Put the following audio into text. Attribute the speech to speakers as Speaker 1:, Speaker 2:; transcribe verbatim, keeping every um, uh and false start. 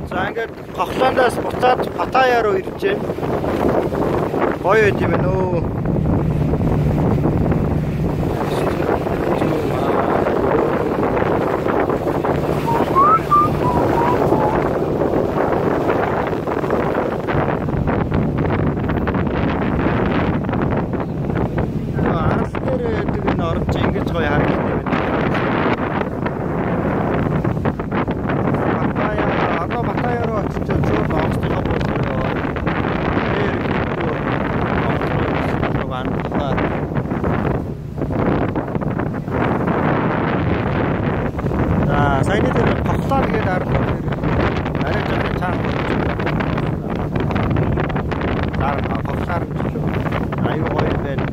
Speaker 1: За ингээд Хохлондоос буцаад Паттайя руу ирж байна. Гоё байд юм байна уу? Саяны дээр Хохлоо гэдэг арга дээр арай жоохон цаана болж байна. Дараа Хохлоор аюу гоё байна.